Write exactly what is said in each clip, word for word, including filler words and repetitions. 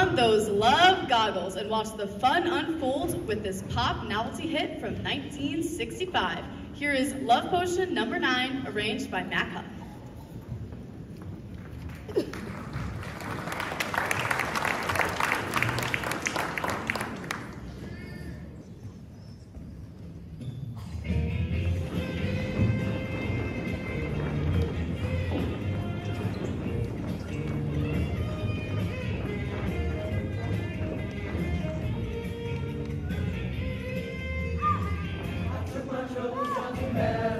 on those love goggles and watch the fun unfold with this pop novelty hit from nineteen sixty-five. Here is Love Potion number nine, arranged by Mac Huff.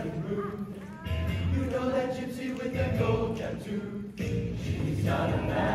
You know that gypsy with that gold tattoo. She's got a bad